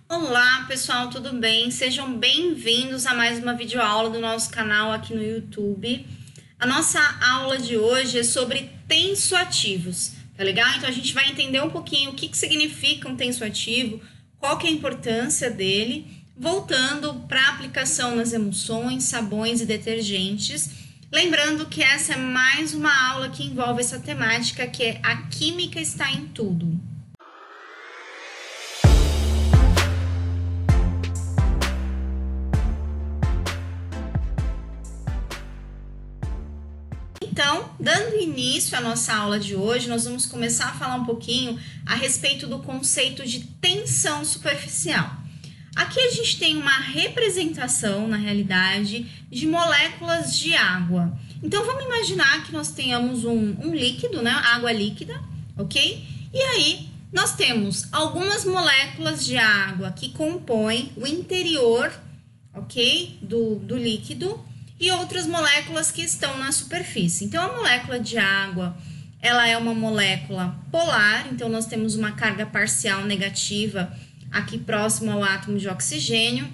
Olá pessoal, tudo bem? Sejam bem-vindos a mais uma videoaula do nosso canal aqui no YouTube. A nossa aula de hoje é sobre tensoativos, tá legal? Então a gente vai entender um pouquinho o que significa um tensoativo, qual que é a importância dele, voltando para a aplicação nas emulsões, sabões e detergentes. Lembrando que essa é mais uma aula que envolve essa temática que é a química está em tudo. Então, dando início à nossa aula de hoje, nós vamos começar a falar um pouquinho a respeito do conceito de tensão superficial. Aqui a gente tem uma representação, na realidade, de moléculas de água. Então, vamos imaginar que nós tenhamos um líquido, né? Água líquida, ok? E aí, nós temos algumas moléculas de água que compõem o interior, ok? Do líquido, e outras moléculas que estão na superfície. Então, a molécula de água, ela é uma molécula polar, então nós temos uma carga parcial negativa aqui próximo ao átomo de oxigênio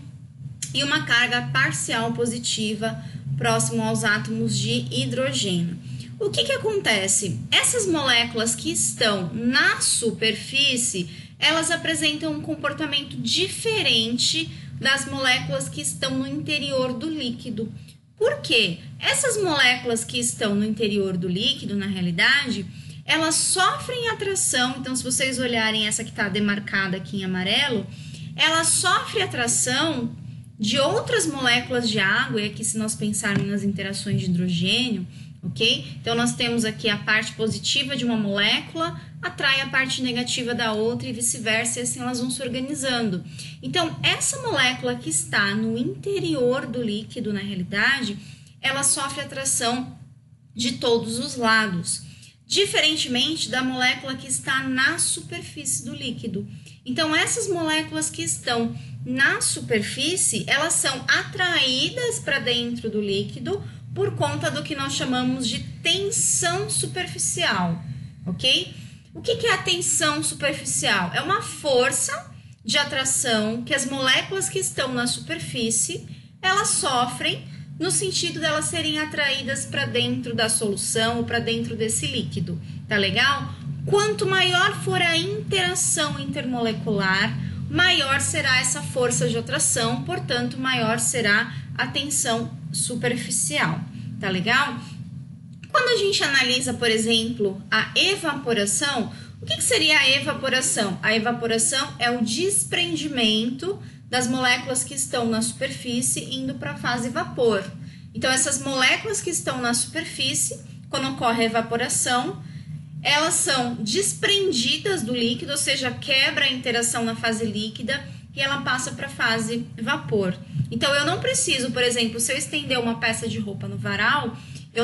e uma carga parcial positiva próximo aos átomos de hidrogênio. O que acontece? Essas moléculas que estão na superfície, elas apresentam um comportamento diferente das moléculas que estão no interior do líquido. Por quê? Essas moléculas que estão no interior do líquido, na realidade, elas sofrem atração. Então, se vocês olharem essa que está demarcada aqui em amarelo, ela sofre atração de outras moléculas de água. E aqui, se nós pensarmos nas interações de hidrogênio, ok? Então, nós temos aqui a parte positiva de uma molécula atrai a parte negativa da outra e vice-versa, e assim elas vão se organizando. Então, essa molécula que está no interior do líquido, na realidade, ela sofre atração de todos os lados, diferentemente da molécula que está na superfície do líquido. Então, essas moléculas que estão na superfície, elas são atraídas para dentro do líquido por conta do que nós chamamos de tensão superficial, ok? O que é a tensão superficial? É uma força de atração que as moléculas que estão na superfície, elas sofrem no sentido de elas serem atraídas para dentro da solução ou para dentro desse líquido, tá legal? Quanto maior for a interação intermolecular, maior será essa força de atração, portanto, maior será a tensão superficial, tá legal? Quando a gente analisa, por exemplo, a evaporação, o que seria a evaporação? A evaporação é o desprendimento das moléculas que estão na superfície indo para a fase vapor. Então, essas moléculas que estão na superfície, quando ocorre a evaporação, elas são desprendidas do líquido, ou seja, quebra a interação na fase líquida e ela passa para a fase vapor. Então, eu não preciso, por exemplo, se eu estender uma peça de roupa no varal, eu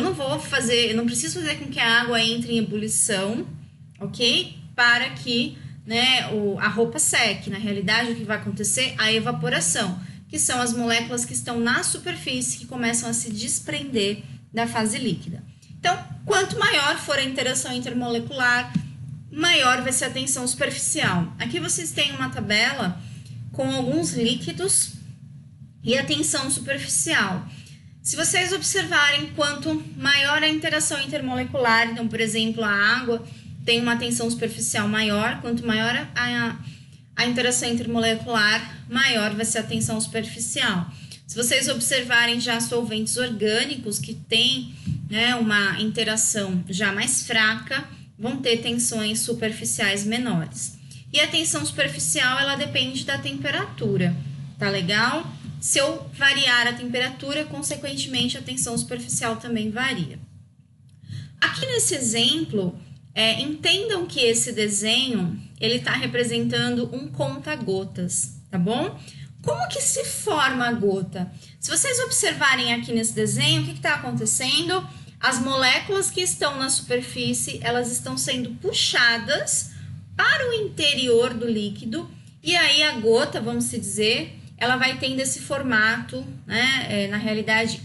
não preciso fazer com que a água entre em ebulição, ok? Para que a roupa seque. Na realidade, o que vai acontecer? A evaporação, que são as moléculas que estão na superfície que começam a se desprender da fase líquida. Então, quanto maior for a interação intermolecular, maior vai ser a tensão superficial. Aqui vocês têm uma tabela com alguns líquidos e a tensão superficial. Se vocês observarem, quanto maior a interação intermolecular, então, por exemplo, a água tem uma tensão superficial maior, quanto maior a interação intermolecular, maior vai ser a tensão superficial. Se vocês observarem já solventes orgânicos que têm uma interação já mais fraca, vão ter tensões superficiais menores. E a tensão superficial, ela depende da temperatura, tá legal? Se eu variar a temperatura, consequentemente, a tensão superficial também varia. Aqui nesse exemplo, entendam que esse desenho, ele está representando um conta-gotas, tá bom? Como que se forma a gota? Se vocês observarem aqui nesse desenho, o que está acontecendo? As moléculas que estão na superfície, elas estão sendo puxadas para o interior do líquido, e aí a gota, vamos dizer, ela vai tendo esse formato, na realidade,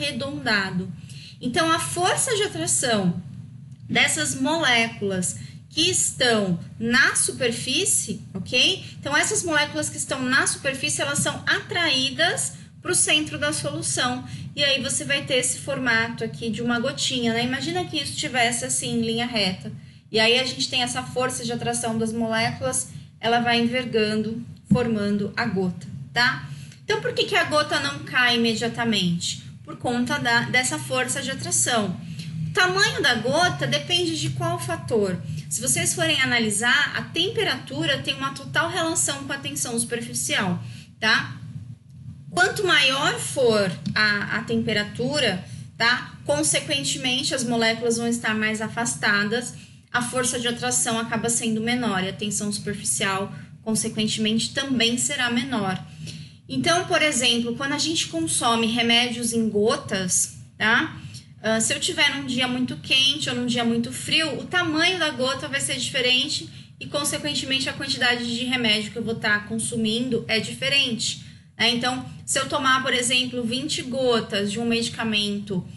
arredondado. Então, a força de atração dessas moléculas que estão na superfície, ok? Então, essas moléculas que estão na superfície, elas são atraídas para o centro da solução. E aí você vai ter esse formato aqui de uma gotinha, né? Imagina que isso estivesse assim, em linha reta. E aí a gente tem essa força de atração das moléculas, ela vai envergando, formando a gota, tá? Então, por que a gota não cai imediatamente? Por conta dessa força de atração. O tamanho da gota depende de qual fator? Se vocês forem analisar, a temperatura tem uma total relação com a tensão superficial, tá? Quanto maior for a temperatura, tá? Consequentemente, as moléculas vão estar mais afastadas, a força de atração acaba sendo menor e a tensão superficial, consequentemente, também será menor. Então, por exemplo, quando a gente consome remédios em gotas, tá? Se eu tiver num dia muito quente ou num dia muito frio, o tamanho da gota vai ser diferente e, consequentemente, a quantidade de remédio que eu vou estar consumindo é diferente. Então, se eu tomar, por exemplo, 20 gotas de um medicamento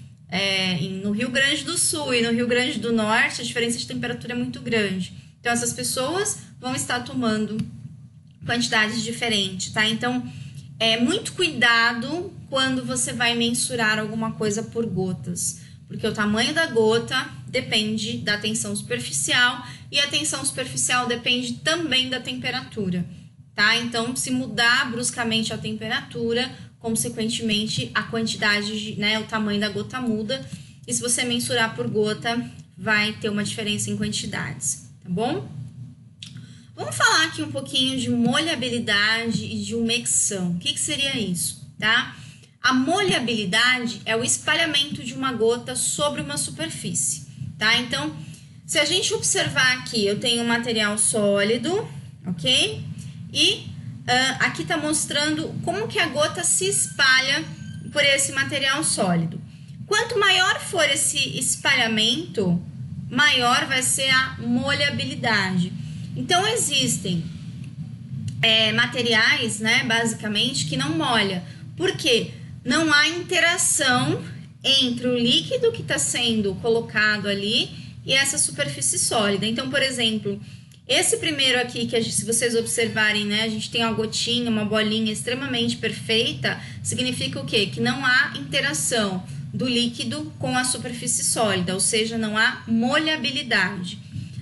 no Rio Grande do Sul e no Rio Grande do Norte, a diferença de temperatura é muito grande. Então, essas pessoas vão estar tomando quantidades diferentes, tá? Então, muito cuidado quando você vai mensurar alguma coisa por gotas, porque o tamanho da gota depende da tensão superficial e a tensão superficial depende também da temperatura, tá? Então, se mudar bruscamente a temperatura, consequentemente, a quantidade, o tamanho da gota muda, e se você mensurar por gota, vai ter uma diferença em quantidades, tá bom? Vamos falar aqui um pouquinho de molhabilidade e de umecção. O que seria isso, tá? A molhabilidade é o espalhamento de uma gota sobre uma superfície, tá? Então, se a gente observar aqui, eu tenho um material sólido, ok? E aqui tá mostrando como que a gota se espalha por esse material sólido. Quanto maior for esse espalhamento, maior vai ser a molhabilidade. Então, existem materiais, né, basicamente, que não molha. Por quê? Não há interação entre o líquido que está sendo colocado ali e essa superfície sólida. Então, por exemplo, esse primeiro aqui, que se vocês observarem, né, a gente tem uma gotinha, uma bolinha extremamente perfeita, significa o quê? Que não há interação do líquido com a superfície sólida, ou seja, não há molhabilidade.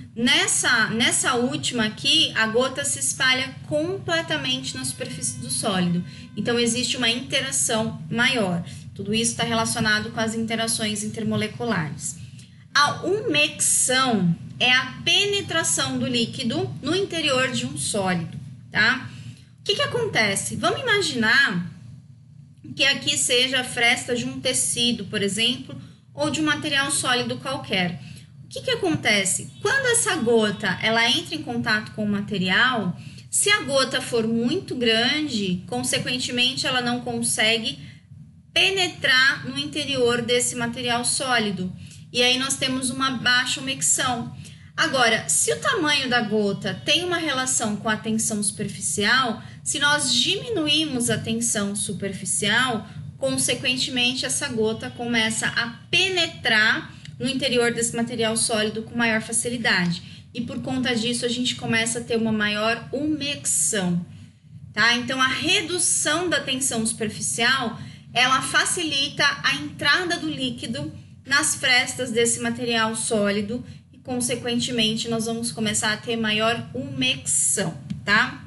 Nessa última aqui, a gota se espalha completamente na superfície do sólido. Então, existe uma interação maior. Tudo isso está relacionado com as interações intermoleculares. A umecção é a penetração do líquido no interior de um sólido, tá? O que acontece? Vamos imaginar que aqui seja a fresta de um tecido, por exemplo, ou de um material sólido qualquer. O que acontece? Quando essa gota ela entra em contato com o material, se a gota for muito grande, consequentemente ela não consegue penetrar no interior desse material sólido. E aí nós temos uma baixa umecção. Agora, se o tamanho da gota tem uma relação com a tensão superficial, se nós diminuirmos a tensão superficial, consequentemente essa gota começa a penetrar no interior desse material sólido com maior facilidade. E por conta disso, a gente começa a ter uma maior umecção, tá? Então, a redução da tensão superficial, ela facilita a entrada do líquido nas frestas desse material sólido e, consequentemente, nós vamos começar a ter maior umecção, tá?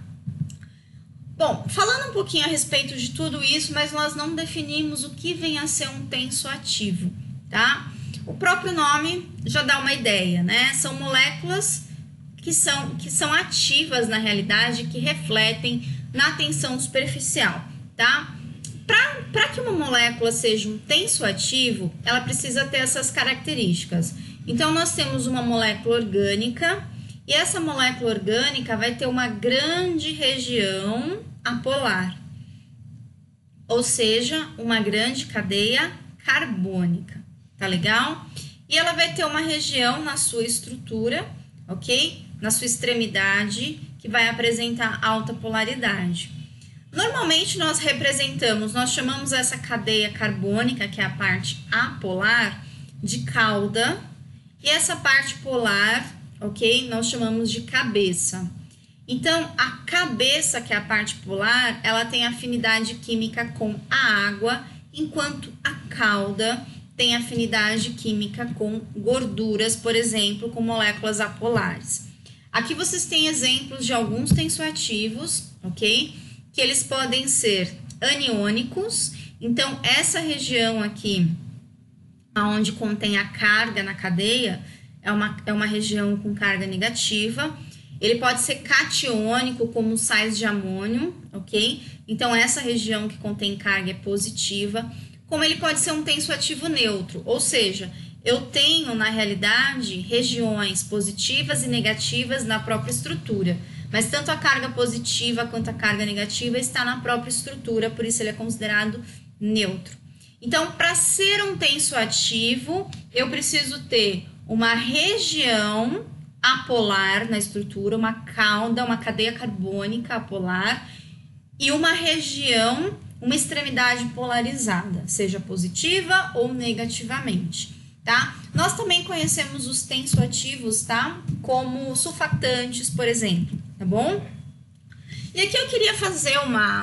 Bom, falando um pouquinho a respeito de tudo isso, mas nós não definimos o que vem a ser um tenso ativo, tá? O próprio nome já dá uma ideia, né? São moléculas que são ativas na realidade, que refletem na tensão superficial, tá? Para que uma molécula seja um tenso ativo, ela precisa ter essas características. Então, nós temos uma molécula orgânica, e essa molécula orgânica vai ter uma grande região apolar, ou seja, uma grande cadeia carbônica. Tá legal? E ela vai ter uma região na sua estrutura, ok? Na sua extremidade, que vai apresentar alta polaridade. Normalmente nós chamamos essa cadeia carbônica, que é a parte apolar, de cauda, e essa parte polar, ok? Nós chamamos de cabeça. Então, a cabeça, que é a parte polar, ela tem afinidade química com a água, enquanto a cauda tem afinidade química com gorduras, por exemplo, com moléculas apolares. Aqui vocês têm exemplos de alguns tensoativos, ok? Que eles podem ser aniônicos. Então, essa região aqui, onde contém a carga na cadeia, é uma região com carga negativa. Ele pode ser catiônico, como os sais de amônio, ok? Então, essa região que contém carga é positiva. Como ele pode ser um tensoativo neutro, ou seja, eu tenho, na realidade, regiões positivas e negativas na própria estrutura. Mas tanto a carga positiva quanto a carga negativa está na própria estrutura, por isso ele é considerado neutro. Então, para ser um tensoativo, eu preciso ter uma região apolar na estrutura, uma cauda, uma cadeia carbônica apolar e uma região, uma extremidade polarizada, seja positiva ou negativamente, tá? Nós também conhecemos os tensoativos, tá? Como sulfatantes, por exemplo, tá bom? E aqui eu queria fazer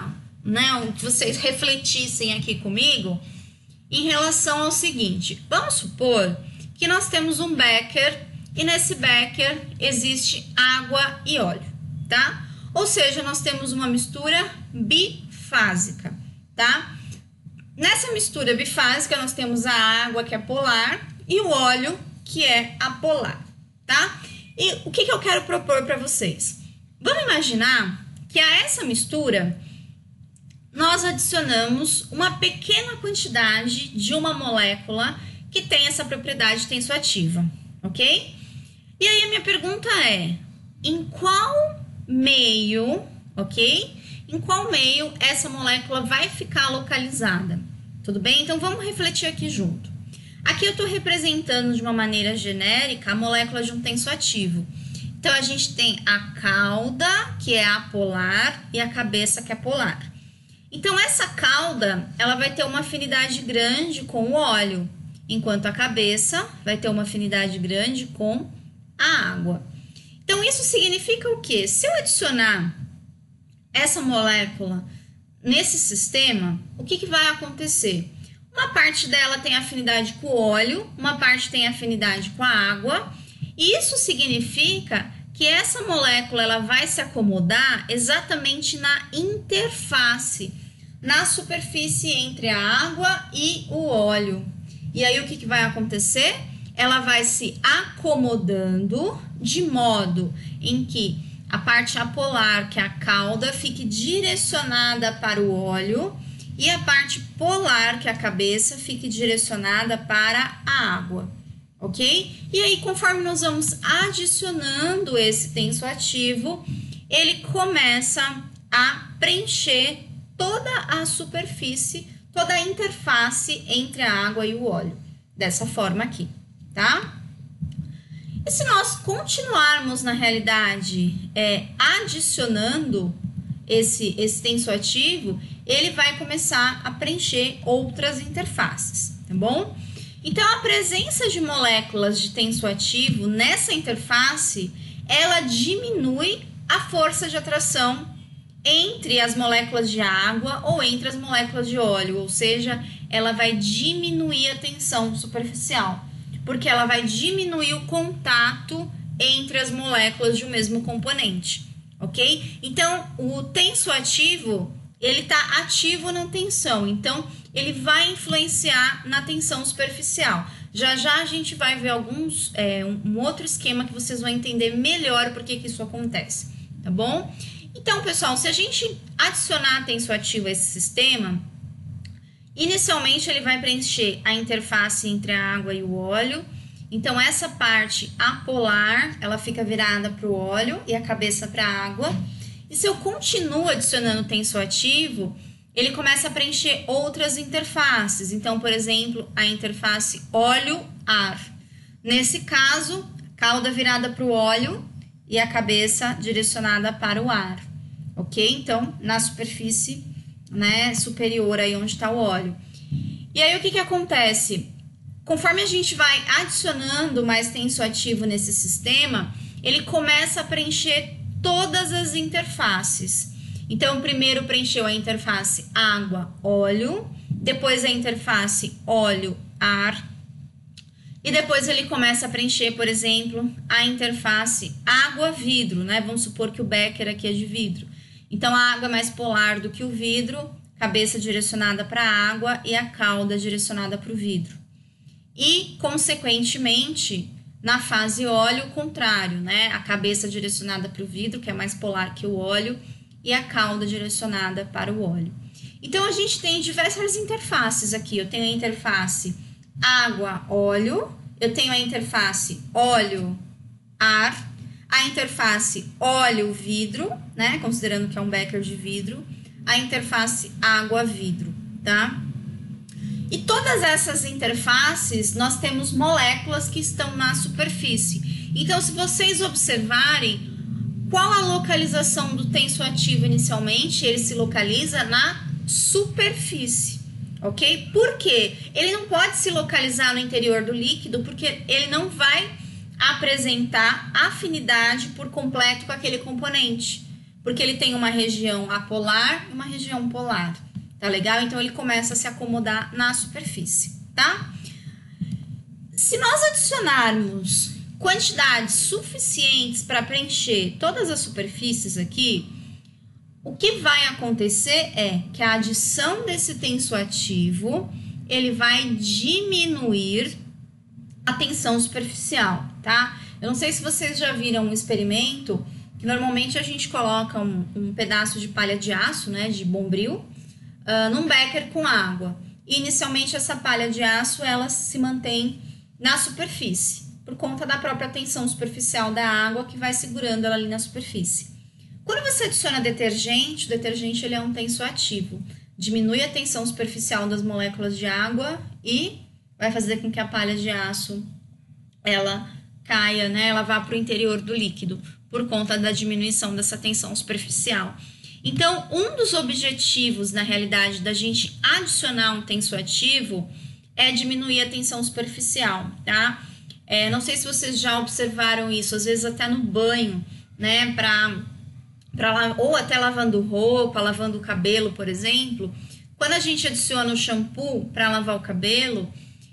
que vocês refletissem aqui comigo em relação ao seguinte. Vamos supor que nós temos um becker e nesse becker existe água e óleo, tá? Ou seja, nós temos uma mistura bifásica, tá? Nessa mistura bifásica nós temos a água, que é polar, e o óleo, que é apolar, tá? E o que eu quero propor para vocês? Vamos imaginar que a essa mistura nós adicionamos uma pequena quantidade de uma molécula que tem essa propriedade tensoativa, ok? E aí a minha pergunta é, em qual meio, ok? Em qual meio essa molécula vai ficar localizada? Tudo bem? Então vamos refletir aqui junto. Aqui eu estou representando de uma maneira genérica a molécula de um tensoativo. Então a gente tem a cauda, que é apolar, e a cabeça, que é polar. Então essa cauda, ela vai ter uma afinidade grande com o óleo, enquanto a cabeça vai ter uma afinidade grande com a água. Então isso significa o quê? Se eu adicionar essa molécula nesse sistema, o que vai acontecer? Uma parte dela tem afinidade com o óleo, uma parte tem afinidade com a água, e isso significa que essa molécula ela vai se acomodar exatamente na interface, na superfície entre a água e o óleo. E aí o que vai acontecer? Ela vai se acomodando de modo em que a parte apolar, que é a cauda, fique direcionada para o óleo e a parte polar, que é a cabeça, fique direcionada para a água, ok? E aí, conforme nós vamos adicionando esse tensoativo, ele começa a preencher toda a superfície, toda a interface entre a água e o óleo, dessa forma aqui, tá? E se nós continuarmos, na realidade, adicionando esse tensoativo, ele vai começar a preencher outras interfaces, tá bom? Então, a presença de moléculas de tensoativo nessa interface, ela diminui a força de atração entre as moléculas de água ou entre as moléculas de óleo, ou seja, ela vai diminuir a tensão superficial, porque ela vai diminuir o contato entre as moléculas de um mesmo componente, ok? Então, o tensoativo, ele está ativo na tensão, então ele vai influenciar na tensão superficial. Já já a gente vai ver um outro esquema que vocês vão entender melhor por que isso acontece, tá bom? Então, pessoal, se a gente adicionar tensoativo a esse sistema, inicialmente ele vai preencher a interface entre a água e o óleo. Então, essa parte apolar, ela fica virada para o óleo e a cabeça para a água. E se eu continuo adicionando tensoativo, ele começa a preencher outras interfaces. Então, por exemplo, a interface óleo-ar. Nesse caso, cauda virada para o óleo e a cabeça direcionada para o ar, ok? Então, na superfície, né, superior aí onde está o óleo. E aí, o que acontece? Conforme a gente vai adicionando mais tensoativo nesse sistema, ele começa a preencher todas as interfaces. Então, primeiro preencheu a interface água-óleo, depois a interface óleo-ar, e depois ele começa a preencher, por exemplo, a interface água-vidro, né? Vamos supor que o becker aqui é de vidro. Então, a água é mais polar do que o vidro, cabeça direcionada para a água e a cauda direcionada para o vidro. E, consequentemente, na fase óleo, o contrário, né? A cabeça direcionada para o vidro, que é mais polar que o óleo, e a cauda direcionada para o óleo. Então, a gente tem diversas interfaces aqui. Eu tenho a interface água-óleo, eu tenho a interface óleo-ar, a interface óleo-vidro, né? Considerando que é um becker de vidro, a interface água-vidro, tá? E todas essas interfaces, nós temos moléculas que estão na superfície. Então, se vocês observarem, qual a localização do tensoativo inicialmente? Ele se localiza na superfície, ok? Por quê? Ele não pode se localizar no interior do líquido, porque ele não vai apresentar afinidade por completo com aquele componente, porque ele tem uma região apolar e uma região polar, tá legal? Então, ele começa a se acomodar na superfície, tá? Se nós adicionarmos quantidades suficientes para preencher todas as superfícies aqui, o que vai acontecer é que a adição desse tensoativo, ele vai diminuir a tensão superficial, tá? Eu não sei se vocês já viram um experimento que normalmente a gente coloca um pedaço de palha de aço, né, de bombril, num becker com água. E inicialmente essa palha de aço, ela se mantém na superfície, por conta da própria tensão superficial da água que vai segurando ela ali na superfície. Quando você adiciona detergente, o detergente ele é um tensoativo, diminui a tensão superficial das moléculas de água e vai fazer com que a palha de aço ela caia, né? Ela vá para o interior do líquido, por conta da diminuição dessa tensão superficial. Então, um dos objetivos, na realidade, da gente adicionar um tensoativo é diminuir a tensão superficial, tá? Não sei se vocês já observaram isso, às vezes até no banho, né? Ou até lavando roupa, lavando o cabelo, por exemplo. Quando a gente adiciona o shampoo para lavar o cabelo,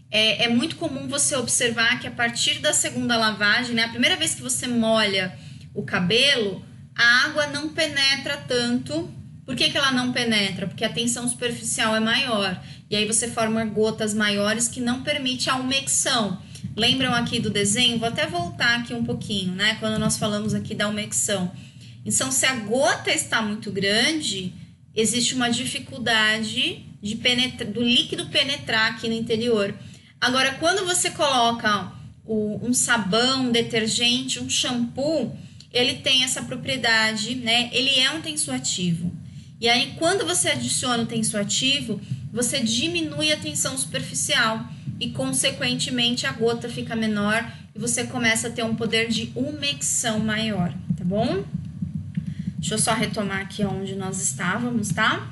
é muito comum você observar que a partir da segunda lavagem, né? A primeira vez que você molha o cabelo, a água não penetra tanto. Por que ela não penetra? Porque a tensão superficial é maior. E aí você forma gotas maiores que não permite a umecção. Lembram aqui do desenho? Vou até voltar aqui um pouquinho, né? Quando nós falamos aqui da umecção. Então, se a gota está muito grande, existe uma dificuldade do líquido penetrar aqui no interior. Agora, quando você coloca um sabão, um detergente, um shampoo, ele tem essa propriedade, né? Ele é um tensoativo. E aí, quando você adiciona o tensoativo, você diminui a tensão superficial e, consequentemente, a gota fica menor e você começa a ter um poder de umecção maior, tá bom? Deixa eu só retomar aqui onde nós estávamos, tá?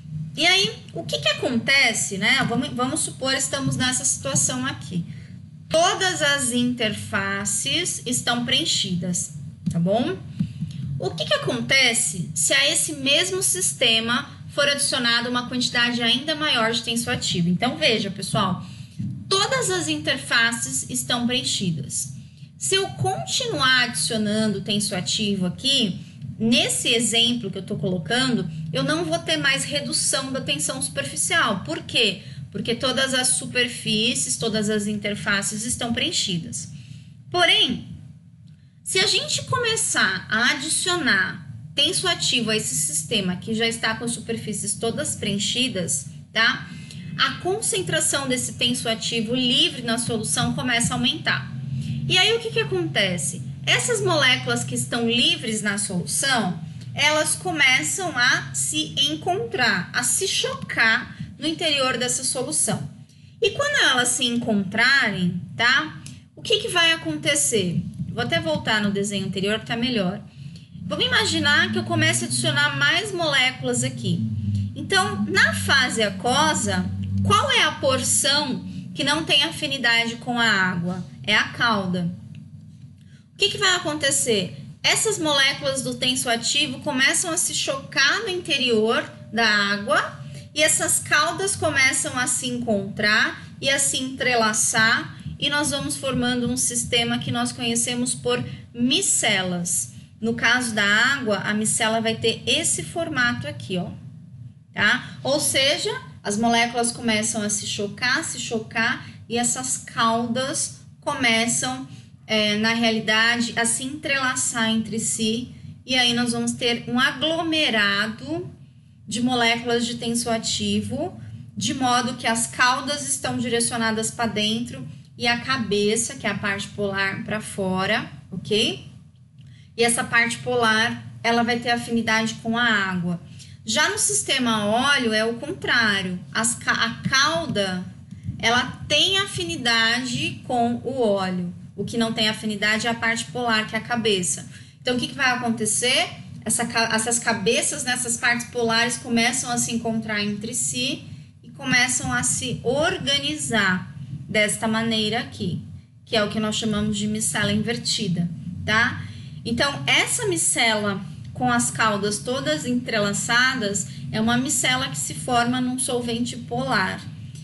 E aí, o que acontece, né? Vamos supor, estamos nessa situação aqui. Todas as interfaces estão preenchidas, tá bom? O que acontece se a esse mesmo sistema for adicionada uma quantidade ainda maior de tensoativo? Então, veja, pessoal, todas as interfaces estão preenchidas. Se eu continuar adicionando tensoativo aqui, nesse exemplo que eu estou colocando, eu não vou ter mais redução da tensão superficial. Por quê? Porque todas as superfícies, todas as interfaces estão preenchidas. Porém, se a gente começar a adicionar tensoativo a esse sistema que já está com as superfícies todas preenchidas, tá? A concentração desse tensoativo livre na solução começa a aumentar. E aí o que acontece? Essas moléculas que estão livres na solução, elas começam a se encontrar, a se chocar no interior dessa solução. E quando elas se encontrarem, tá? O que vai acontecer? Vou até voltar no desenho anterior que tá melhor. Vamos imaginar que eu comece a adicionar mais moléculas aqui. Então, na fase aquosa, qual é a porção que não tem afinidade com a água? É a cauda. que vai acontecer? Essas moléculas do tensoativo começam a se chocar no interior da água e essas caudas começam a se encontrar e a se entrelaçar e nós vamos formando um sistema que nós conhecemos por micelas. No caso da água, a micela vai ter esse formato aqui, ó, tá? Ou seja, as moléculas começam a se chocar e essas caudas começam, na realidade, a se entrelaçar entre si e aí nós vamos ter um aglomerado de moléculas de tensoativo, de modo que as caudas estão direcionadas para dentro e a cabeça, que é a parte polar, para fora, ok? E essa parte polar, ela vai ter afinidade com a água. Já no sistema óleo é o contrário. A cauda, ela tem afinidade com o óleo. O que não tem afinidade é a parte polar, que é a cabeça. Então, o que vai acontecer? Essas cabeças nessas partes polares começam a se encontrar entre si e começam a se organizar desta maneira aqui, que é o que nós chamamos de micela invertida, tá? Então, essa micela com as caudas todas entrelaçadas é uma micela que se forma num solvente polar.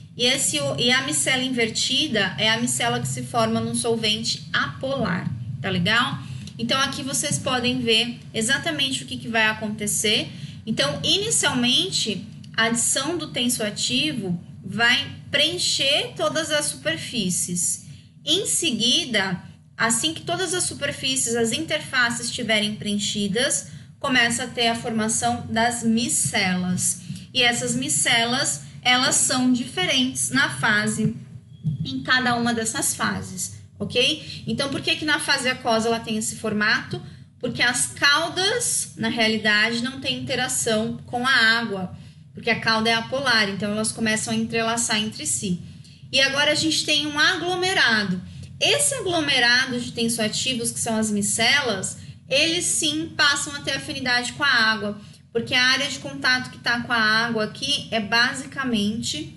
E a micela invertida é a micela que se forma num solvente apolar, tá legal? Então, aqui vocês podem ver exatamente o que vai acontecer. Então, inicialmente, a adição do tensoativo vai preencher todas as superfícies. Em seguida, assim que todas as superfícies, as interfaces estiverem preenchidas, começa a ter a formação das micelas. E essas micelas, elas são diferentes na fase, em cada uma dessas fases, ok? Então, por que na fase aquosa ela tem esse formato? Porque as caudas, na realidade, não têm interação com a água, porque a cauda é apolar, então elas começam a entrelaçar entre si. E agora a gente tem um aglomerado. Esse aglomerado de tensoativos, que são as micelas, eles sim passam a ter afinidade com a água, porque a área de contato que está com a água aqui é basicamente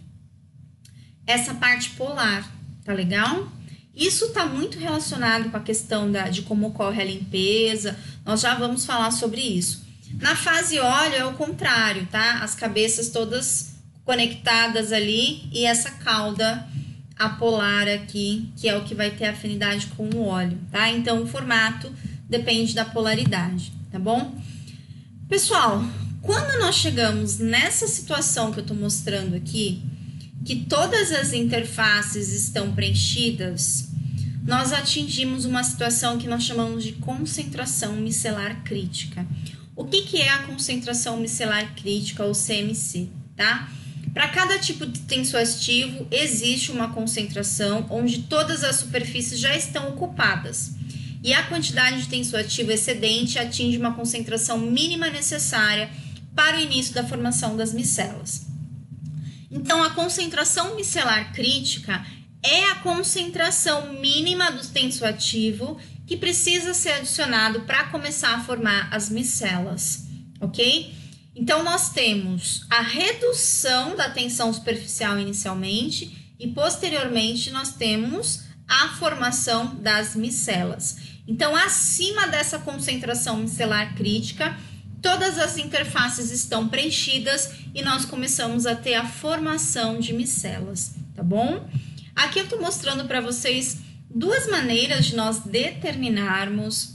essa parte polar, tá legal? Isso está muito relacionado com a questão de como ocorre a limpeza, nós já vamos falar sobre isso. Na fase óleo é o contrário, tá? As cabeças todas conectadas ali e essa cauda apolar aqui, que é o que vai ter afinidade com o óleo, tá? Então, o formato depende da polaridade, tá bom? Pessoal, quando nós chegamos nessa situação que eu tô mostrando aqui, que todas as interfaces estão preenchidas, nós atingimos uma situação que nós chamamos de concentração micelar crítica. O que é a concentração micelar crítica, ou CMC, tá? Para cada tipo de tensoativo, existe uma concentração onde todas as superfícies já estão ocupadas. E a quantidade de tensoativo excedente atinge uma concentração mínima necessária para o início da formação das micelas. Então, a concentração micelar crítica é a concentração mínima do tensoativo que precisa ser adicionado para começar a formar as micelas, ok? Então, nós temos a redução da tensão superficial inicialmente e, posteriormente, nós temos a formação das micelas. Então, acima dessa concentração micelar crítica, todas as interfaces estão preenchidas e nós começamos a ter a formação de micelas, tá bom? Aqui eu estou mostrando para vocês duas maneiras de nós determinarmos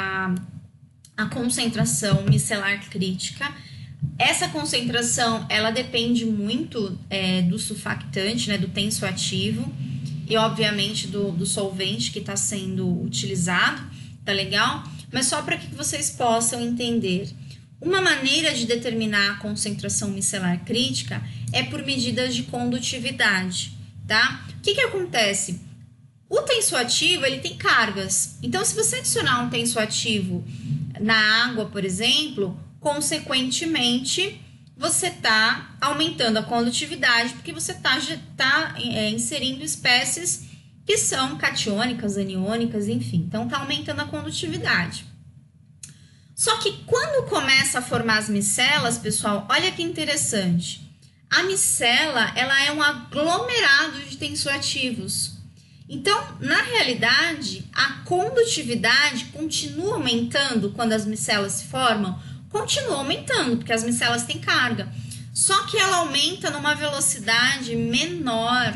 a concentração micelar crítica. Essa concentração, ela depende muito do surfactante, né, do tensoativo e, obviamente, do solvente que está sendo utilizado, tá legal? Mas só para que vocês possam entender. Uma maneira de determinar a concentração micelar crítica é por medidas de condutividade, tá? O que acontece? O tensoativo, ele tem cargas. Então, se você adicionar um tensoativo na água, por exemplo, consequentemente, você está aumentando a condutividade, porque você está inserindo espécies que são catiônicas, aniônicas, enfim. Então, está aumentando a condutividade. Só que quando começa a formar as micelas, pessoal, olha que interessante. A micela, ela é um aglomerado de tensoativos. Então, na realidade, a condutividade continua aumentando quando as micelas se formam? Continua aumentando, porque as micelas têm carga. Só que ela aumenta numa velocidade menor,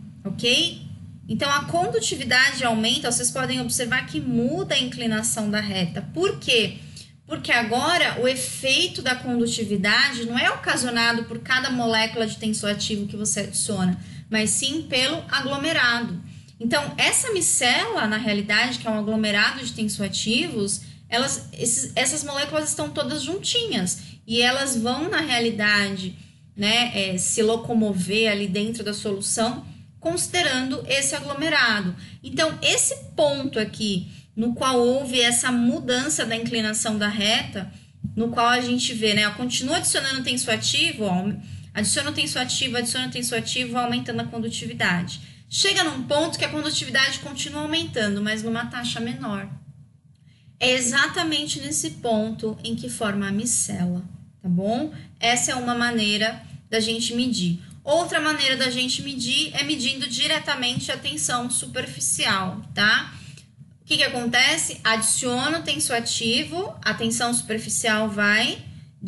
ok? Então, a condutividade aumenta, vocês podem observar que muda a inclinação da reta. Por quê? Porque agora o efeito da condutividade não é ocasionado por cada molécula de tensoativo que você adiciona, mas sim pelo aglomerado. Então, essa micela, na realidade, que é um aglomerado de tensoativos, essas moléculas estão todas juntinhas e elas vão, na realidade, né, se locomover ali dentro da solução, considerando esse aglomerado. Então, esse ponto aqui, no qual houve essa mudança da inclinação da reta, no qual a gente vê, né, continua adicionando tensoativo, adiciona tensoativo, aumentando a condutividade. Chega num ponto que a condutividade continua aumentando, mas numa taxa menor. É exatamente nesse ponto em que forma a micela, tá bom? Essa é uma maneira da gente medir. Outra maneira da gente medir é medindo diretamente a tensão superficial, tá? O que acontece? Adiciona o tensoativo, a tensão superficial vai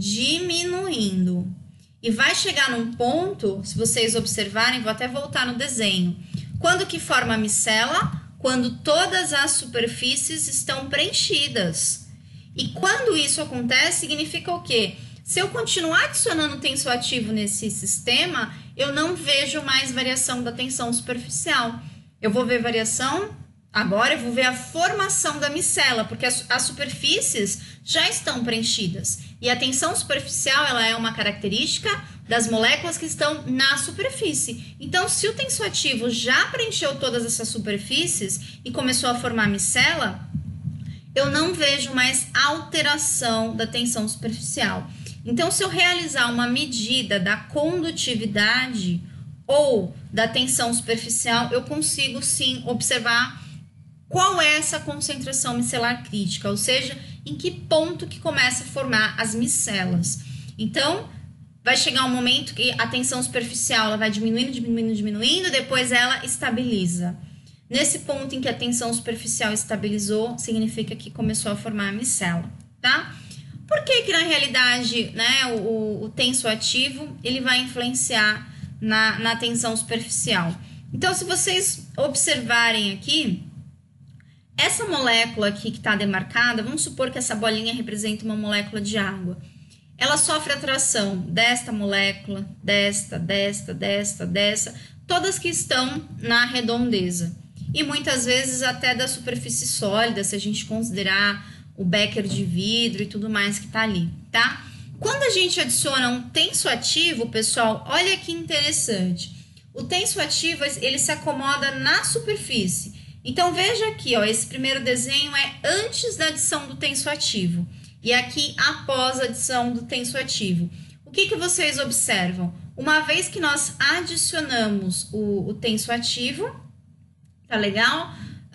diminuindo. E vai chegar num ponto, se vocês observarem, vou até voltar no desenho. Quando que forma a micela? Quando todas as superfícies estão preenchidas. E quando isso acontece, significa o quê? Se eu continuar adicionando tensoativo nesse sistema, eu não vejo mais variação da tensão superficial. Eu vou ver variação, agora eu vou ver a formação da micela, porque as superfícies já estão preenchidas. E a tensão superficial, ela é uma característica das moléculas que estão na superfície. Então, se o tensoativo já preencheu todas essas superfícies e começou a formar micela, eu não vejo mais alteração da tensão superficial. Então, se eu realizar uma medida da condutividade ou da tensão superficial, eu consigo sim observar qual é essa concentração micelar crítica, ou seja, em que ponto que começa a formar as micelas. Então, vai chegar um momento que a tensão superficial ela vai diminuindo, depois ela estabiliza. Nesse ponto em que a tensão superficial estabilizou, significa que começou a formar a micela, tá? Por que na realidade, né, o tensoativo ele vai influenciar na tensão superficial? Então, se vocês observarem aqui, essa molécula aqui que está demarcada, vamos supor que essa bolinha representa uma molécula de água. Ela sofre atração desta molécula, desta, todas que estão na redondeza. E muitas vezes até da superfície sólida, se a gente considerar o becker de vidro e tudo mais que tá ali, tá? Quando a gente adiciona um tensoativo, pessoal, olha que interessante. O tensoativo, ele se acomoda na superfície. Então, veja aqui, ó, esse primeiro desenho é antes da adição do tensoativo. E aqui, após a adição do tensoativo. O que vocês observam? Uma vez que nós adicionamos o tensoativo, tá legal?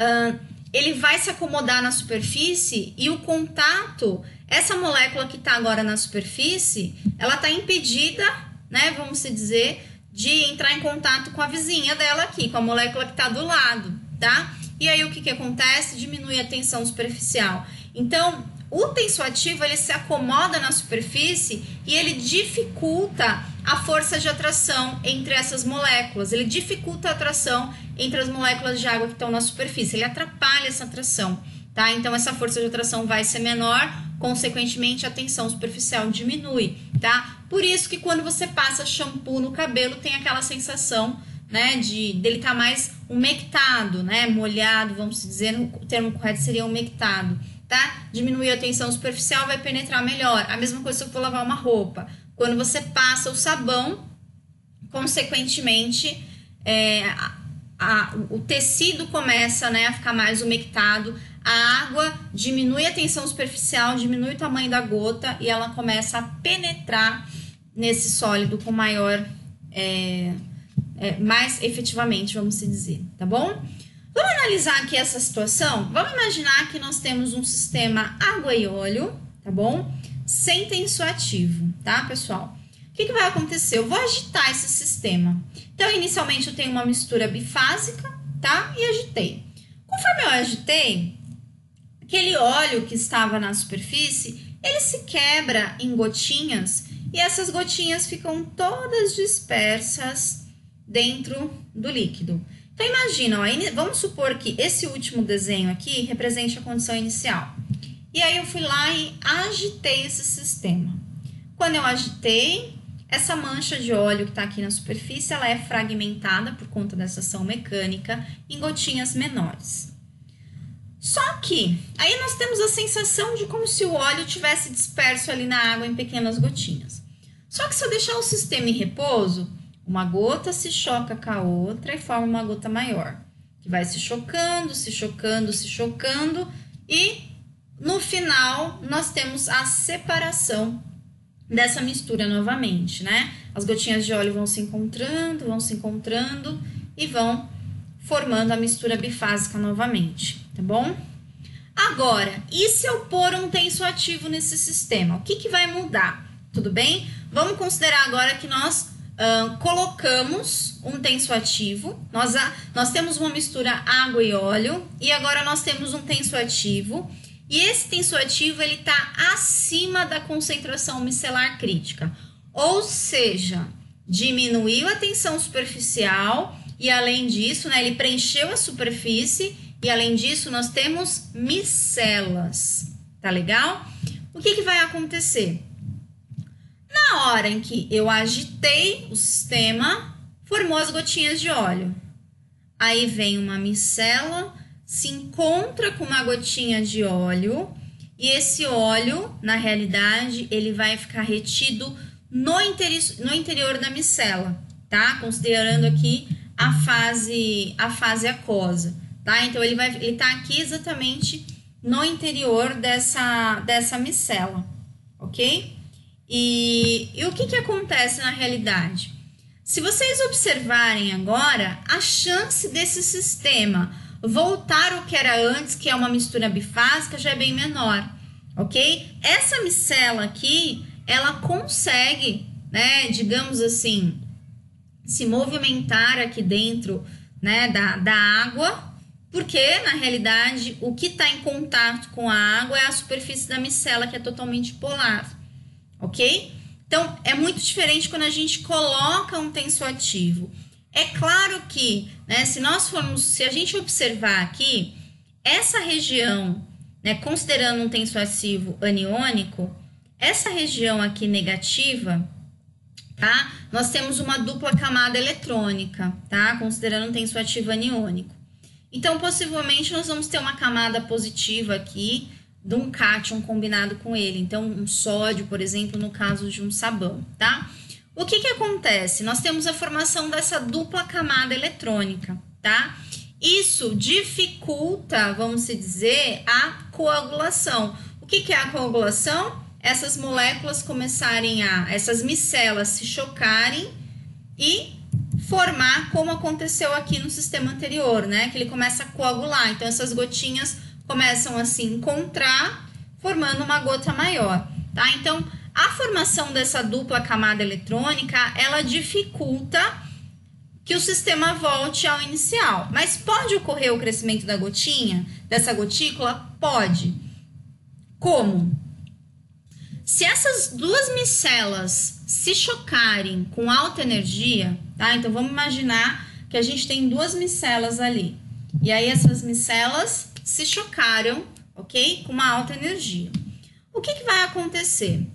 Ele vai se acomodar na superfície e o contato, essa molécula que está agora na superfície, ela está impedida, né, vamos dizer, de entrar em contato com a vizinha dela aqui, com a molécula que está do lado, tá? E aí o que acontece? Diminui a tensão superficial. Então, o tensoativo, ele se acomoda na superfície e ele dificulta a força de atração entre essas moléculas. Ele dificulta a atração entre as moléculas de água que estão na superfície. Ele atrapalha essa atração, tá? Então, essa força de atração vai ser menor, consequentemente, a tensão superficial diminui, tá? Por isso que quando você passa shampoo no cabelo, tem aquela sensação, né, dele estar mais umectado, né, molhado, vamos dizer, o termo correto seria umectado, tá? Diminui a tensão superficial, vai penetrar melhor. A mesma coisa se eu for lavar uma roupa. Quando você passa o sabão, consequentemente, o tecido começa, né, a ficar mais umectado, a água diminui a tensão superficial, diminui o tamanho da gota e ela começa a penetrar nesse sólido com maior, mais efetivamente, vamos dizer, tá bom? Vamos analisar aqui essa situação? Vamos imaginar que nós temos um sistema água e óleo, tá bom? Sem tensoativo, tá, pessoal? O que vai acontecer? Eu vou agitar esse sistema. Então, inicialmente, eu tenho uma mistura bifásica, tá? E agitei. Conforme eu agitei, aquele óleo que estava na superfície, ele se quebra em gotinhas e essas gotinhas ficam todas dispersas dentro do líquido. Então, imagina, ó, vamos supor que esse último desenho aqui represente a condição inicial. E aí eu fui lá e agitei esse sistema. Quando eu agitei, essa mancha de óleo que está aqui na superfície, ela é fragmentada por conta dessa ação mecânica em gotinhas menores. Só que aí nós temos a sensação de como se o óleo tivesse disperso ali na água em pequenas gotinhas. Só que se eu deixar o sistema em repouso, uma gota se choca com a outra e forma uma gota maior, que vai se chocando, se chocando, se chocando e no final nós temos a separação dessa mistura novamente, né? As gotinhas de óleo vão se encontrando e vão formando a mistura bifásica novamente, tá bom? Agora, e se eu pôr um tensoativo nesse sistema? O que vai mudar? Tudo bem? Vamos considerar agora que nós colocamos um tensoativo, nós temos uma mistura água e óleo e agora nós temos um tensoativo e esse tensoativo ele está acima da concentração micelar crítica, ou seja, diminuiu a tensão superficial e além disso, né, ele preencheu a superfície e além disso nós temos micelas, tá legal? O que vai acontecer? Na hora em que eu agitei o sistema, formou as gotinhas de óleo. Aí vem uma micela, se encontra com uma gotinha de óleo e esse óleo, na realidade, ele vai ficar retido no interior da micela, tá? Considerando aqui a fase aquosa, tá? Então, ele tá aqui exatamente no interior dessa micela, ok? E o que acontece na realidade? Se vocês observarem agora, a chance desse sistema voltar ao que era antes, que é uma mistura bifásica, já é bem menor, ok? Essa micela aqui, ela consegue, né, digamos assim, se movimentar aqui dentro, né, da água, porque, na realidade, o que está em contato com a água é a superfície da micela, que é totalmente polar. Ok? Então, é muito diferente quando a gente coloca um tensoativo. É claro que, né, se a gente observar aqui, essa região, né, considerando um tensoativo aniônico, essa região aqui negativa, tá? Nós temos uma dupla camada eletrônica, tá? Considerando um tensoativo aniônico. Então, possivelmente, nós vamos ter uma camada positiva aqui, de um cátion combinado com ele, então um sódio, por exemplo, no caso de um sabão, tá? O que acontece? Nós temos a formação dessa dupla camada eletrônica, tá? Isso dificulta, vamos dizer, a coagulação. O que é a coagulação? Essas moléculas essas micelas se chocarem e formar como aconteceu aqui no sistema anterior, né? Que ele começa a coagular, então essas gotinhas começam a se encontrar, formando uma gota maior, tá? Então, a formação dessa dupla camada eletrônica, ela dificulta que o sistema volte ao inicial. Mas pode ocorrer o crescimento da gotinha, dessa gotícula? Pode. Como? Se essas duas micelas se chocarem com alta energia, tá? Então, vamos imaginar que a gente tem duas micelas ali. E aí, essas micelas se chocaram, ok? Com uma alta energia. O que vai acontecer?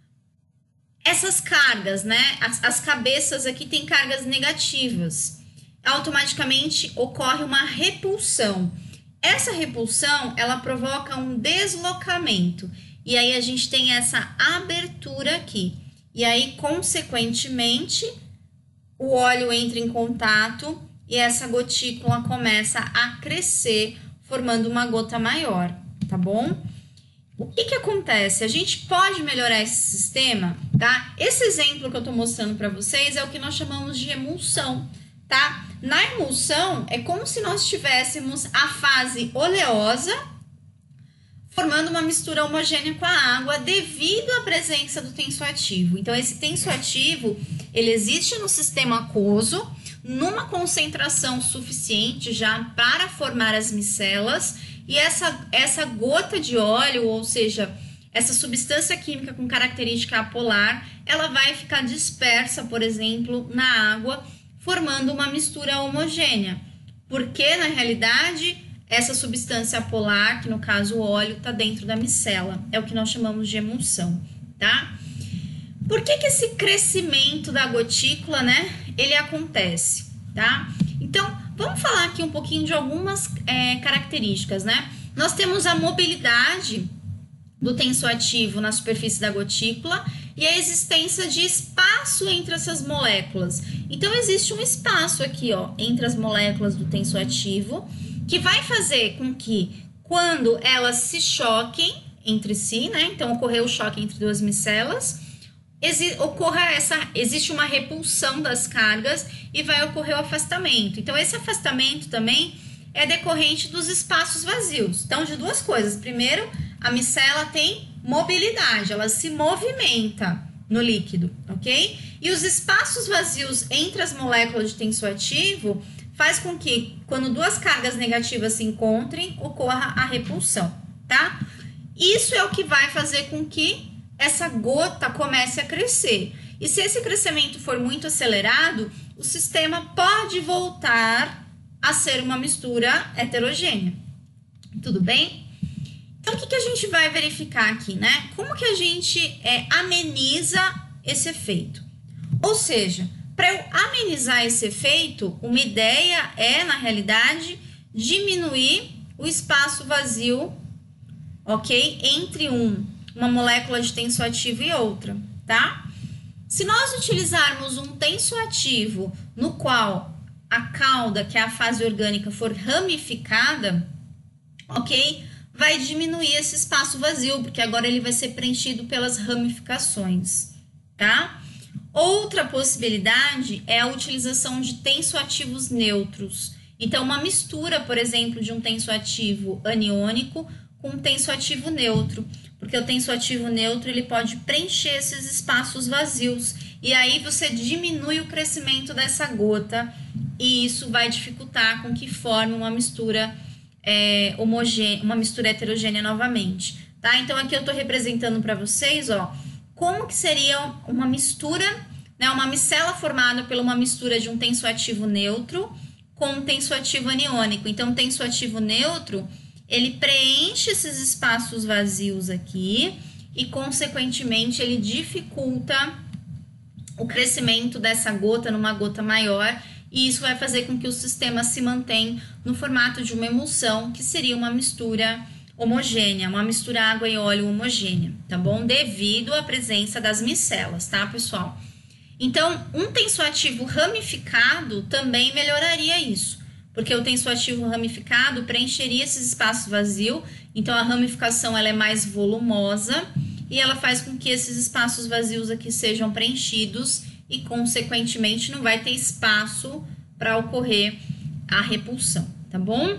Essas cargas, né? As cabeças aqui têm cargas negativas. Automaticamente ocorre uma repulsão. Essa repulsão, ela provoca um deslocamento. E aí a gente tem essa abertura aqui. E aí, consequentemente, o óleo entra em contato e essa gotícula começa a crescer, formando uma gota maior, tá bom? O que acontece? A gente pode melhorar esse sistema, tá? Esse exemplo que eu tô mostrando para vocês é o que nós chamamos de emulsão, tá? Na emulsão, é como se nós tivéssemos a fase oleosa formando uma mistura homogênea com a água devido à presença do tensoativo. Então, esse tensoativo, ele existe no sistema aquoso. numa concentração suficiente já para formar as micelas, e essa gota de óleo, ou seja, essa substância química com característica apolar, ela vai ficar dispersa, por exemplo, na água, formando uma mistura homogênea. Porque, na realidade, essa substância apolar, que no caso o óleo, está dentro da micela. É o que nós chamamos de emulsão, tá? Por que esse crescimento da gotícula, né, ele acontece, tá? Então, vamos falar aqui um pouquinho de algumas características, né? Nós temos a mobilidade do tensoativo na superfície da gotícula e a existência de espaço entre essas moléculas. Então, existe um espaço aqui, ó, entre as moléculas do tensoativo, que vai fazer com que, quando elas se choquem entre si, né? Então, ocorreu o choque entre duas micelas, existe uma repulsão das cargas e vai ocorrer o afastamento. Então, esse afastamento também é decorrente dos espaços vazios. Então, de duas coisas. Primeiro, a micela tem mobilidade, ela se movimenta no líquido, ok? E os espaços vazios entre as moléculas de tensoativo faz com que, quando duas cargas negativas se encontrem, ocorra a repulsão, tá? Isso é o que vai fazer com que essa gota comece a crescer. E se esse crescimento for muito acelerado, o sistema pode voltar a ser uma mistura heterogênea. Tudo bem? Então, o que a gente vai verificar aqui, né? Como que a gente ameniza esse efeito? Ou seja, para eu amenizar esse efeito, uma ideia é, na realidade, diminuir o espaço vazio, ok? Entre uma molécula de tensoativo e outra, tá? Se nós utilizarmos um tensoativo no qual a cauda, que é a fase orgânica, for ramificada, ok? Vai diminuir esse espaço vazio, porque agora ele vai ser preenchido pelas ramificações, tá? Outra possibilidade é a utilização de tensoativos neutros. Então, uma mistura, por exemplo, de um tensoativo aniônico com um tensoativo neutro, porque o tensoativo neutro ele pode preencher esses espaços vazios e aí você diminui o crescimento dessa gota e isso vai dificultar com que forme uma mistura homogênea, uma mistura heterogênea novamente, tá? Então aqui eu estou representando para vocês, ó, como que seria uma mistura, né? Uma micela formada por uma mistura de um tensoativo neutro com um tensoativo aniônico. Então o tensoativo neutro ele preenche esses espaços vazios aqui e, consequentemente, ele dificulta o crescimento dessa gota numa gota maior e isso vai fazer com que o sistema se mantenha no formato de uma emulsão, que seria uma mistura homogênea, uma mistura água e óleo homogênea, tá bom? Devido à presença das micelas, tá, pessoal? Então, um tensoativo ramificado também melhoraria isso, porque o tensoativo ramificado preencheria esses espaços vazios, então a ramificação ela é mais volumosa e ela faz com que esses espaços vazios aqui sejam preenchidos e, consequentemente, não vai ter espaço para ocorrer a repulsão, tá bom?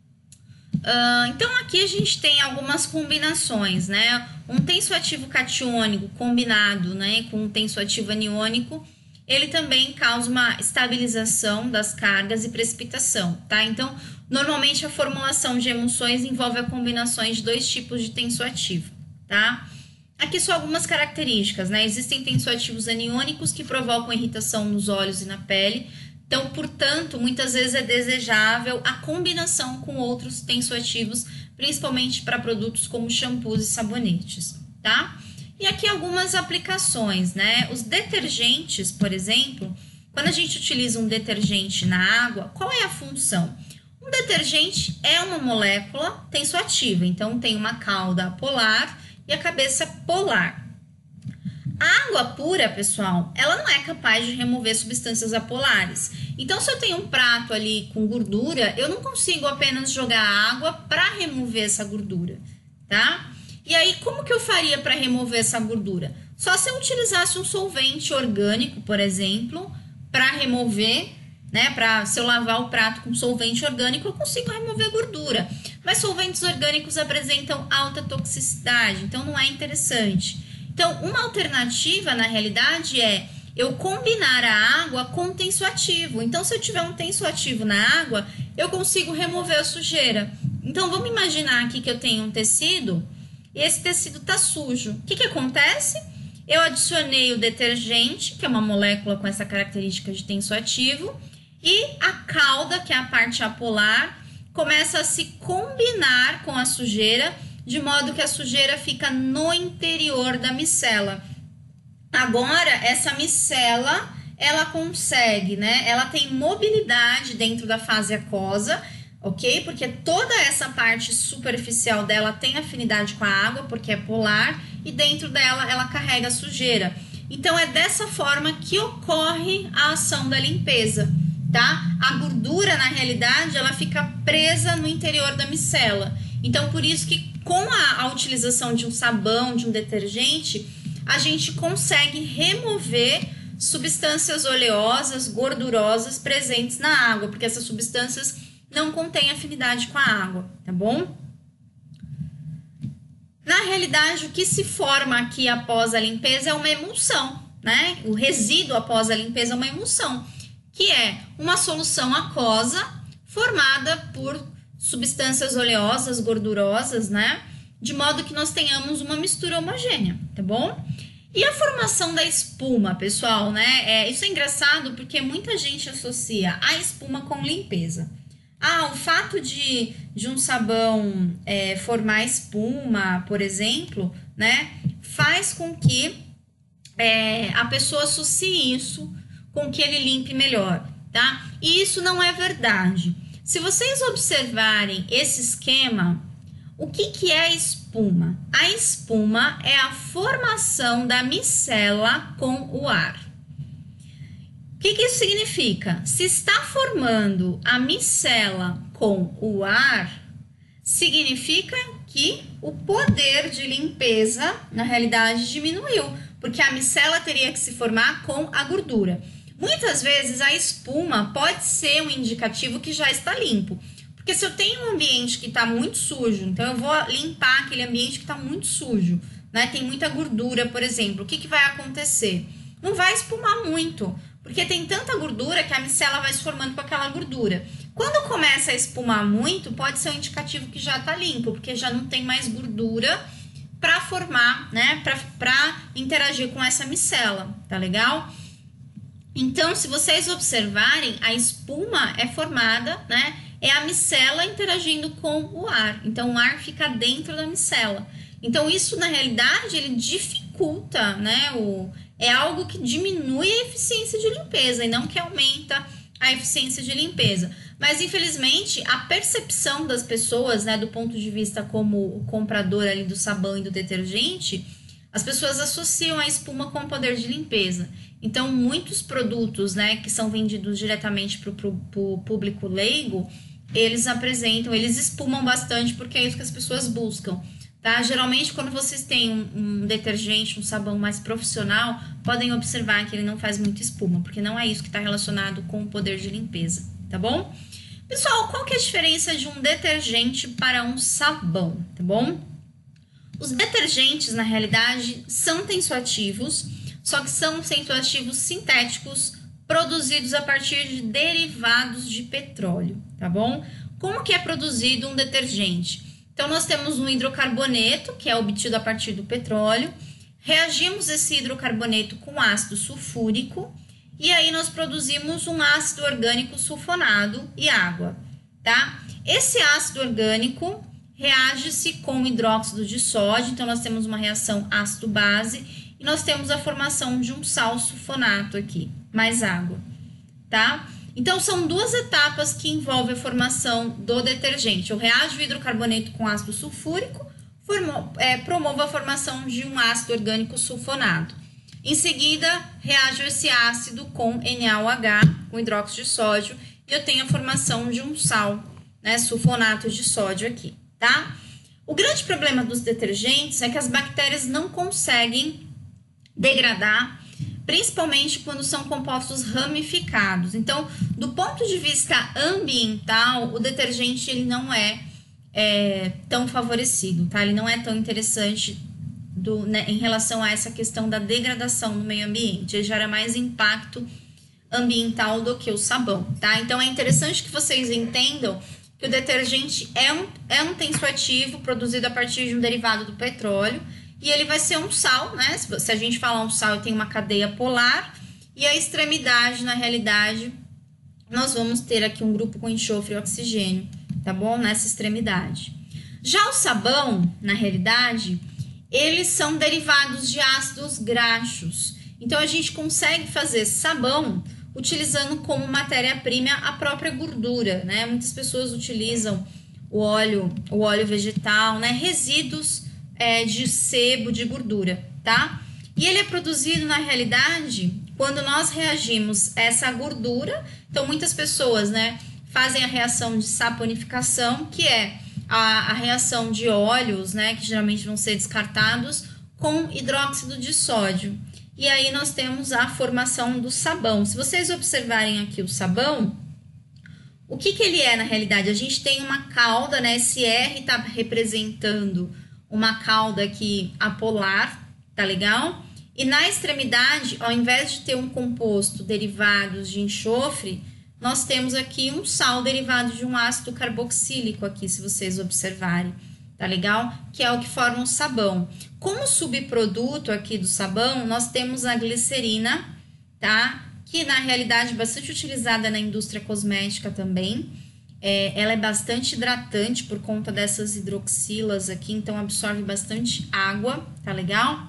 Então, aqui a gente tem algumas combinações, né? Um tensoativo catiônico combinado, né, com um tensoativo aniônico, ele também causa uma estabilização das cargas e precipitação, tá? Então, normalmente a formulação de emulsões envolve a combinação de dois tipos de tensoativo, tá? Aqui só algumas características, né? Existem tensoativos aniônicos que provocam irritação nos olhos e na pele. Então, portanto, muitas vezes é desejável a combinação com outros tensoativos, principalmente para produtos como shampoos e sabonetes, tá? E aqui algumas aplicações, né? Os detergentes, por exemplo, quando a gente utiliza um detergente na água, qual é a função? Um detergente é uma molécula tensoativa, então tem uma cauda apolar e a cabeça polar. A água pura, pessoal, ela não é capaz de remover substâncias apolares. Então, se eu tenho um prato ali com gordura, eu não consigo apenas jogar água para remover essa gordura, tá? E aí, como que eu faria para remover essa gordura? Só se eu utilizasse um solvente orgânico, por exemplo, para remover, né? Se eu lavar o prato com solvente orgânico, eu consigo remover a gordura. Mas solventes orgânicos apresentam alta toxicidade, então não é interessante. Então, uma alternativa, na realidade, é eu combinar a água com tensoativo. Então, se eu tiver um tensoativo na água, eu consigo remover a sujeira. Então, vamos imaginar aqui que eu tenho um tecido e esse tecido está sujo. O que acontece? Eu adicionei o detergente, que é uma molécula com essa característica de tensoativo, e a cauda, que é a parte apolar, começa a se combinar com a sujeira, de modo que a sujeira fica no interior da micela. Agora, essa micela, ela consegue, né? Ela tem mobilidade dentro da fase aquosa, ok? Porque toda essa parte superficial dela tem afinidade com a água, porque é polar, e dentro dela ela carrega a sujeira. Então, é dessa forma que ocorre a ação da limpeza, tá? A gordura, na realidade, ela fica presa no interior da micela. Então, por isso que com a utilização de um sabão, de um detergente, a gente consegue remover substâncias oleosas, gordurosas presentes na água, porque essas substâncias não contêm afinidade com a água, tá bom? Na realidade, o que se forma aqui após a limpeza é uma emulsão, né? O resíduo após a limpeza é uma emulsão, que é uma solução aquosa formada por substâncias oleosas, gordurosas, né? De modo que nós tenhamos uma mistura homogênea, tá bom? E a formação da espuma, pessoal, né? Isso é engraçado porque muita gente associa a espuma com limpeza. O fato de um sabão formar espuma, por exemplo, né? Faz com que a pessoa associe isso com que ele limpe melhor, tá? E isso não é verdade. Se vocês observarem esse esquema, o que é a espuma? A espuma é a formação da micela com o ar. O que isso significa? Se está formando a micela com o ar, significa que o poder de limpeza, na realidade, diminuiu, porque a micela teria que se formar com a gordura. Muitas vezes a espuma pode ser um indicativo que já está limpo. Porque se eu tenho um ambiente que está muito sujo, então eu vou limpar aquele ambiente que está muito sujo, né? Tem muita gordura, por exemplo. O que vai acontecer? Não vai espumar muito, porque tem tanta gordura que a micela vai se formando com aquela gordura. Quando começa a espumar muito, pode ser um indicativo que já está limpo, porque já não tem mais gordura para formar, né? Para interagir com essa micela, tá legal? Então, se vocês observarem, a espuma é formada, né? É a micela interagindo com o ar. Então, o ar fica dentro da micela. Então, isso, na realidade, ele dificulta, né? É algo que diminui a eficiência de limpeza e não que aumenta a eficiência de limpeza. Mas, infelizmente, a percepção das pessoas, né? Do ponto de vista como o comprador ali do sabão e do detergente, as pessoas associam a espuma com o poder de limpeza. Então, muitos produtos, né, que são vendidos diretamente para o público leigo, eles espumam bastante porque é isso que as pessoas buscam, tá? Geralmente, quando vocês têm um detergente, um sabão mais profissional, podem observar que ele não faz muita espuma, porque não é isso que está relacionado com o poder de limpeza, tá bom? Pessoal, qual que é a diferença de um detergente para um sabão, tá bom? Os detergentes, na realidade, são tensoativos, só que são tensoativos sintéticos produzidos a partir de derivados de petróleo, tá bom? Como que é produzido um detergente? Então, nós temos um hidrocarboneto, que é obtido a partir do petróleo, reagimos esse hidrocarboneto com ácido sulfúrico, e aí nós produzimos um ácido orgânico sulfonado e água, tá? Esse ácido orgânico reage-se com hidróxido de sódio, então nós temos uma reação ácido-base, e nós temos a formação de um sal sulfonato aqui, mais água, tá? Então, são duas etapas que envolvem a formação do detergente. Eu reajo o hidrocarboneto com ácido sulfúrico, promovo a formação de um ácido orgânico sulfonado. Em seguida, reajo esse ácido com NaOH, com hidróxido de sódio, e eu tenho a formação de um sal, né, sulfonato de sódio aqui, tá? O grande problema dos detergentes é que as bactérias não conseguem degradar, principalmente quando são compostos ramificados. Então, do ponto de vista ambiental, o detergente ele não é tão favorecido, tá? Ele não é tão interessante em relação a essa questão da degradação no meio ambiente. Ele gera mais impacto ambiental do que o sabão, tá? Então é interessante que vocês entendam que o detergente é um tensoativo produzido a partir de um derivado do petróleo e ele vai ser um sal, né? Se a gente falar um sal, ele tem uma cadeia polar e a extremidade, na realidade, nós vamos ter aqui um grupo com enxofre e oxigênio, tá bom? Nessa extremidade. Já o sabão, na realidade, eles são derivados de ácidos graxos. Então a gente consegue fazer sabão utilizando como matéria-prima a própria gordura, né? Muitas pessoas utilizam o óleo vegetal, né? Resíduos de sebo, de gordura, tá? E ele é produzido, na realidade, quando nós reagimos essa gordura. Então, muitas pessoas, né, fazem a reação de saponificação, que é a reação de óleos, né, que geralmente vão ser descartados, com hidróxido de sódio. E aí nós temos a formação do sabão. Se vocês observarem aqui o sabão, o que ele é na realidade? A gente tem uma cauda, né? Esse R está representando uma cauda aqui apolar, tá legal? E na extremidade, ao invés de ter um composto derivado de enxofre, nós temos aqui um sal derivado de um ácido carboxílico aqui, se vocês observarem. Tá legal? Que é o que forma o sabão. Como subproduto aqui do sabão, nós temos a glicerina, tá? Que na realidade é bastante utilizada na indústria cosmética também. Ela é bastante hidratante por conta dessas hidroxilas aqui, então absorve bastante água, tá legal?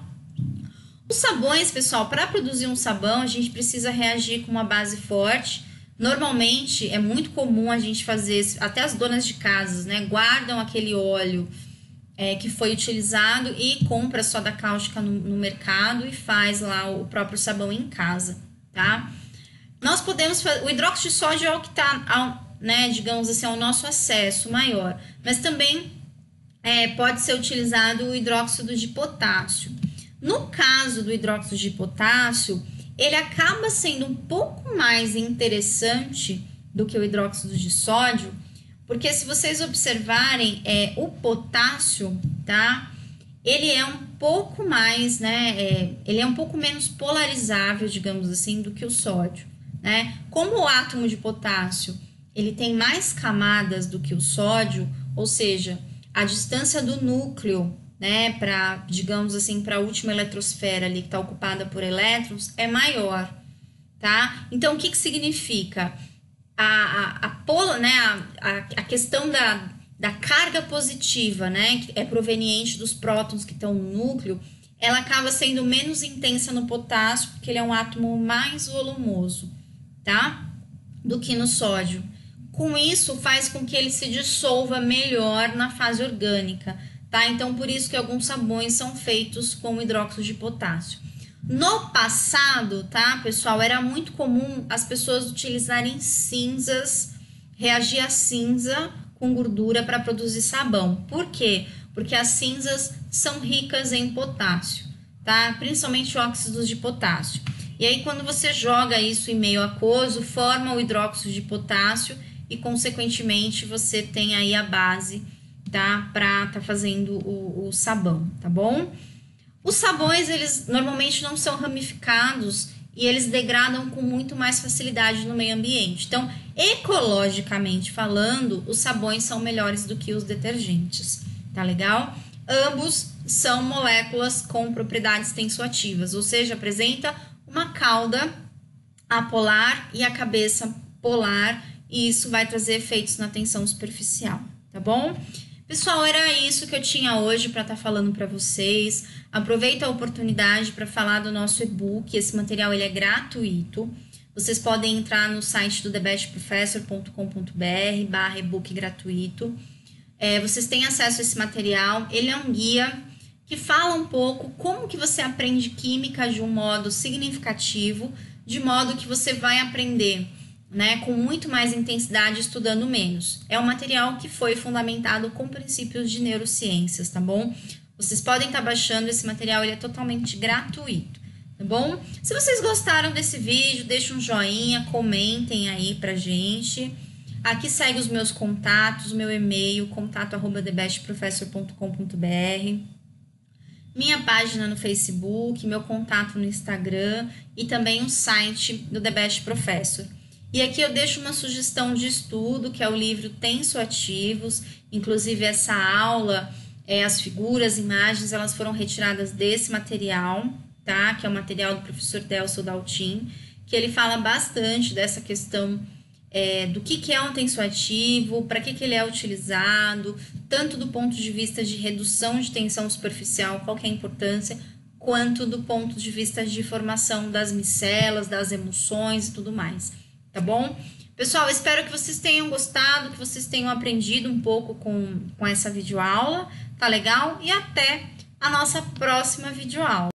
Os sabões, pessoal, para produzir um sabão, a gente precisa reagir com uma base forte. Normalmente, é muito comum a gente fazer, até as donas de casas, né? Guardam aquele óleo que foi utilizado e compra soda cáustica no mercado e faz lá o próprio sabão em casa, tá? Nós podemos fazer, o hidróxido de sódio é o que está, né, digamos assim, ao nosso acesso maior, mas também pode ser utilizado o hidróxido de potássio. No caso do hidróxido de potássio, ele acaba sendo um pouco mais interessante do que o hidróxido de sódio, porque se vocês observarem, o potássio, tá? Ele é um pouco mais, né? Ele é um pouco menos polarizável, digamos assim, do que o sódio, né? Como o átomo de potássio, ele tem mais camadas do que o sódio, ou seja, a distância do núcleo, né, para, digamos assim, para a última eletrosfera ali que está ocupada por elétrons é maior, tá? Então, o que significa? A questão da carga positiva, né, que é proveniente dos prótons que estão no núcleo, ela acaba sendo menos intensa no potássio, porque ele é um átomo mais volumoso, tá? Do que no sódio. Com isso, faz com que ele se dissolva melhor na fase orgânica, tá? Então, por isso que alguns sabões são feitos com hidróxido de potássio. No passado, tá, pessoal, era muito comum as pessoas utilizarem cinzas, reagir a cinza com gordura para produzir sabão. Por quê? Porque as cinzas são ricas em potássio, tá? Principalmente óxidos de potássio. E aí, quando você joga isso em meio aquoso, forma o hidróxido de potássio e, consequentemente, você tem aí a base, tá? Para tá fazendo o sabão, tá bom? Os sabões, eles normalmente não são ramificados e eles degradam com muito mais facilidade no meio ambiente. Então, ecologicamente falando, os sabões são melhores do que os detergentes, tá legal? Ambos são moléculas com propriedades tensoativas, ou seja, apresenta uma cauda apolar e a cabeça polar, e isso vai trazer efeitos na tensão superficial, tá bom? Pessoal, era isso que eu tinha hoje para estar falando para vocês. Aproveita a oportunidade para falar do nosso e-book. Esse material ele é gratuito. Vocês podem entrar no site do thebestprofessor.com.br/e-book gratuito. Vocês têm acesso a esse material. Ele é um guia que fala um pouco como que você aprende química de um modo significativo, de modo que você vai aprender, né, com muito mais intensidade, estudando menos. É um material que foi fundamentado com princípios de neurociências, tá bom? Vocês podem estar baixando esse material, ele é totalmente gratuito, tá bom? Se vocês gostaram desse vídeo, deixem um joinha, comentem aí pra gente. Aqui segue os meus contatos, o meu e-mail, contato@thebestprofessor.com.br. minha página no Facebook, meu contato no Instagram e também o site do The Best Professor. E aqui eu deixo uma sugestão de estudo, que é o livro Tensoativos. Inclusive essa aula, as figuras, imagens, elas foram retiradas desse material, tá? Que é o material do professor Delso Daltin, que ele fala bastante dessa questão do que é um tensoativo, para que ele é utilizado, tanto do ponto de vista de redução de tensão superficial, qual que é a importância, quanto do ponto de vista de formação das micelas, das emoções e tudo mais. Tá bom? Pessoal, espero que vocês tenham gostado, que vocês tenham aprendido um pouco com essa videoaula, tá legal? E até a nossa próxima videoaula.